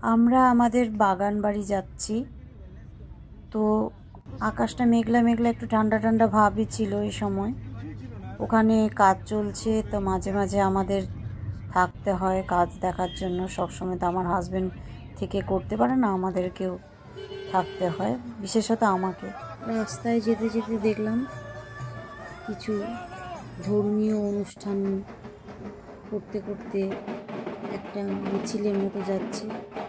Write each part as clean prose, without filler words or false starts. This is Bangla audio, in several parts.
আমরা আমাদের বাগান বাড়ি যাচ্ছি। তো আকাশটা মেঘলা মেঘলা, একটু ঠান্ডা ঠান্ডা ভাবই ছিল এই সময়। ওখানে কাজ চলছে, তো মাঝে মাঝে আমাদের থাকতে হয় কাজ দেখার জন্য। সবসময় তো আমার হাজব্যান্ড থেকে করতে পারে না, আমাদেরকেও থাকতে হয়, বিশেষত আমাকে। রাস্তায় যেতে যেতে দেখলাম কিছু ধর্মীয় অনুষ্ঠান করতে করতে একটা মিছিলের মতো যাচ্ছে।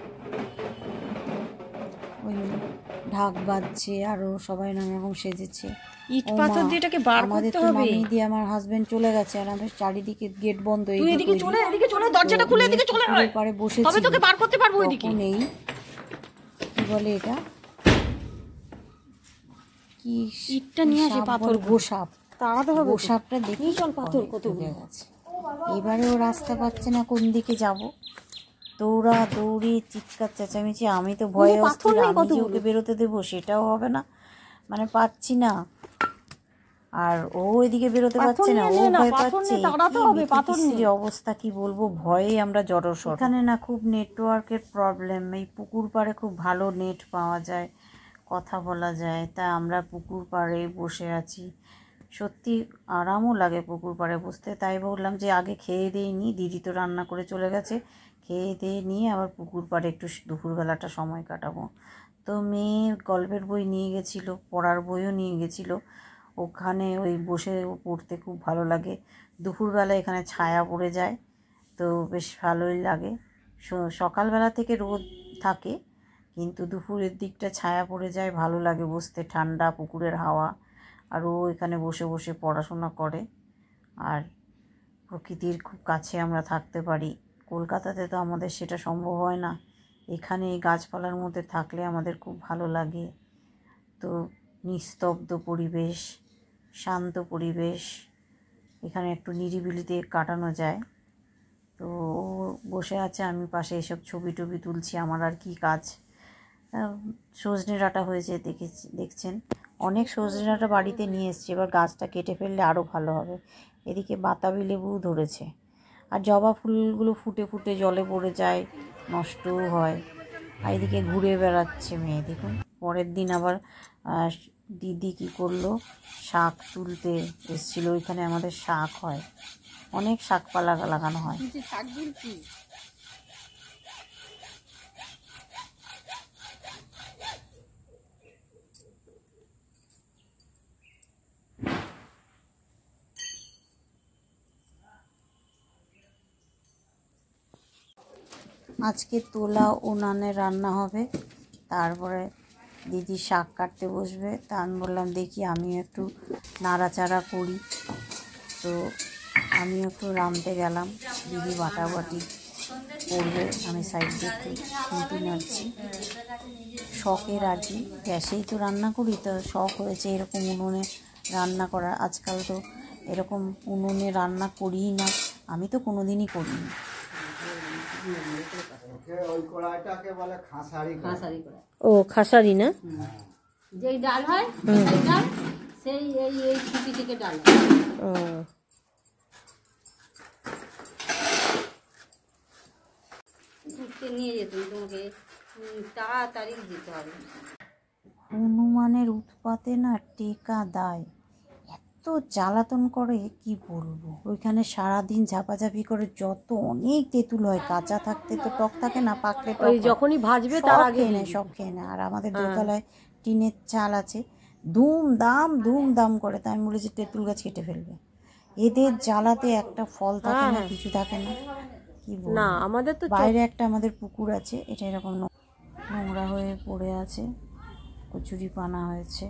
ওই ঢাক বাজছে, আরো সবাই নানা রকম সেজেছে। ইট পাথর দিয়ে এটাকে বার করতে হবে। মামি দিয়ে আমার হাজবেন্ড চলে গেছে, আর আমাদের চারিদিকে গেট বন্ধ। তুই এদিকে চলে, এদিকে চলে, দরজাটা খুলে এদিকে চলে আয়, পারে বসেছি, তবে তোকে বার করতে পারবো। এদিকে নেই, কি বলে এটা, কি ইটটা নিয়ে আসে, পাথর, গোসাপ, তাড়াতে হবে। গোসাপটা দেখি চল, পাথর কত গেছে। এবারে ও রাস্তা পাচ্ছে না কোন দিকে যাব, দৌড়া দৌড়ি, চিৎকার চেঁচামেচি। আমি তো ভয়ে অস্থির, আমি যে ওকে বেরোতে দেবো সেটাও হবে না, মানে পাচ্ছি না। আর ও এদিকে বেরোতে পারছে না, ও ভয় পাচ্ছে। অবস্থা কি বলবো, ভয়ে আমরা জড়সড়। এখানে না খুব নেটওয়ার্কের প্রবলেম। এই পুকুর পাড়ে খুব ভালো নেট পাওয়া যায়, কথা বলা যায়। তা আমরা পুকুর পাড়ে বসে আছি, সত্যি আরামও লাগে পুকুর পাড়ে বসতে। তাই বললাম যে আগে খেয়ে দিয়ে নিই, দিদি তো রান্না করে চলে গেছে, খেয়ে দিয়ে নিয়ে আবার পুকুর পাড়ে একটু দুপুরবেলাটা সময় কাটাবো। তো মেয়ে গল্পের বই নিয়ে গেছিলো, পড়ার বইও নিয়ে গেছিলো। ওখানে ওই বসে পড়তে খুব ভালো লাগে। দুপুরবেলা এখানে ছায়া পড়ে যায়, তো বেশ ভালোই লাগে। সকালবেলা থেকে রোদ থাকে, কিন্তু দুপুরের দিকটা ছায়া পড়ে যায়, ভালো লাগে বসতে, ঠান্ডা পুকুরের হাওয়া। আর ও এখানে বসে বসে পড়াশোনা করে। আর প্রকৃতির খুব কাছে আমরা থাকতে পারি। কলকাতাতে তো আমাদের সেটা সম্ভব হয় না। এখানে এই গাছপালার মধ্যে থাকলে আমাদের খুব ভালো লাগে। তো নিস্তব্ধ পরিবেশ, শান্ত পরিবেশ, এখানে একটু নিরিবিলিতে কাটানো যায়। তো ও বসে আছে, আমি পাশে এসব ছবি টবি তুলছি। আমার আর কি কাজ। সজনে ডাঁটা হয়েছে দেখছেন, অনেক সজনে ডাঁটা বাড়িতে নিয়ে এসেছি। এবার গাছটা কেটে ফেললে আরও ভালো হবে। এদিকে বাতাবি লেবুও ধরেছে, আর জবা ফুলগুলো ফুটে ফুটে জলে পড়ে যায়, নষ্টও হয়। আর এদিকে ঘুরে বেড়াচ্ছে মেয়ে, দেখুন। পরের দিন আবার দিদি কী করলো, শাক তুলতে এসেছিলো। ওইখানে আমাদের শাক হয়, অনেক শাকপালা লাগানো হয়। আজকে তোলা উনানে রান্না হবে, তারপরে দিদি শাক কাটতে বসবে। তা আমি বললাম দেখি আমিও একটু নাড়াচাড়া করি। তো আমি একটু রাঁধতে গেলাম, দিদি বাটাবাটি করবে, আমি সাইড দিয়ে একটু খুঁটি নাড়ছি। শখের আর কি, গ্যাসেই তো রান্না করি, তো শখ হয়েছে এরকম উনুনে রান্না করা। আজকাল তো এরকম উনুনে রান্না করিই না, আমি তো কোনো দিনই করিনি। ও খাসারি না, যেই ডাল হয় ডাল, সেই এই খুঁটি থেকে ডাল। ও নিয়ে যেতে তোমাকে তাড়াতাড়ি যেতে হবে। হনুমানের উৎপাতে না টেকা দায়, এত জ্বালাতন করে কি বলবো। ওইখানে সারাদিন ঝাপাঝাপি করে, যত অনেক তেঁতুল হয়, কাঁচা থাকতে তো টক থাকে না, পাকলে টক, যখনই ভাজবে তার আগে সব খেয়ে নেয়। আর আমাদের দোতলায় টিনের চাল আছে, ধুম দাম করে। তাই আমি বলেছি তেঁতুল গাছ কেটে ফেলবে। এদের জ্বালাতে একটা ফল থাকে না, কিছু থাকে না, কি বলবো। না, আমাদের তো বাইরে একটা আমাদের পুকুর আছে, এটা এরকম নোংরা হয়ে পড়ে আছে, কচুরি পানা হয়েছে।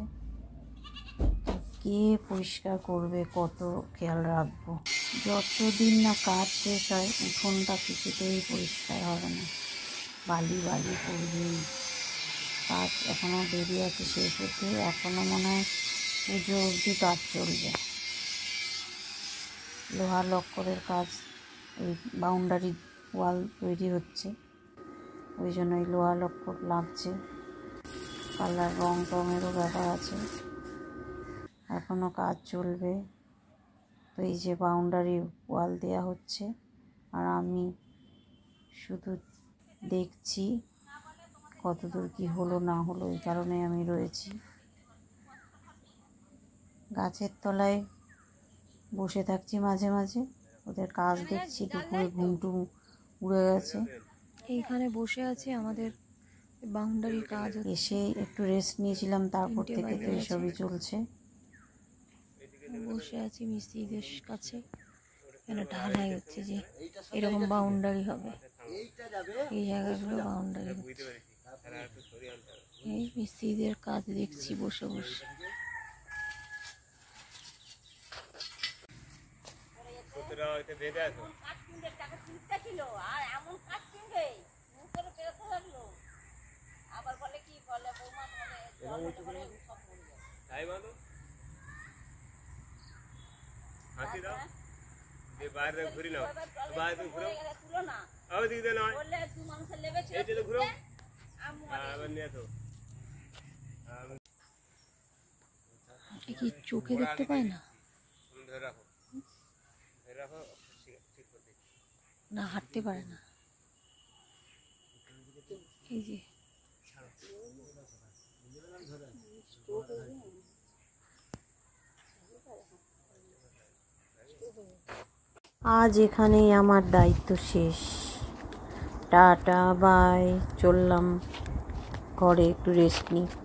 কে পরিষ্কার করবে, কত খেয়াল রাখবো। যতদিন না কাজ শেষ হয় উঠোনটা কিছুতেই পরিষ্কার হবে না, বালি বালি করবেই। কাজ এখনও দেরি আছে শেষ হতে, এখনও মনে হয় পুজো অবধি কাজ চলবে। লোহা লক্করের কাজ, ওই বাউন্ডারি ওয়াল তৈরি হচ্ছে, ওই জন্য ওই লোহা লক্কর লাগছে। কালার রং টঙেরও ব্যাপার আছে, এখনও কাজ চলবে। তো এই যে বাউন্ডারি ওয়াল দেওয়া হচ্ছে, আর আমি শুধু দেখছি কতদূর কি হলো না হলো, এই কারণে আমি রয়েছি গাছের তলায় বসে থাকছি। মাঝে মাঝে ওদের কাজ দেখছি, দুপুরে ঘুমটুম উড়ে গেছে। এইখানে বসে আছি, আমাদের বাউন্ডারির কাজ এসে একটু রেস্ট নিয়েছিলাম, তারপর থেকে তো এসবই চলছে। বসে আছি মিস্ত্রিদের কাছে, কেন ঢালাই হচ্ছে যে এরকম বাউন্ডারি হবে, এই জায়গাগুলো বাউন্ডারি হচ্ছে। এই মিস্ত্রিদের কাজ দেখছি বসে বসে। কি চোখে দেখতে পায় না, না হাঁটতে পারে না। এই যে আজ এখানেই আমার দায়িত্ব শেষ। টাটা বাই, চললাম ঘরে একটু রেস্ট নিই।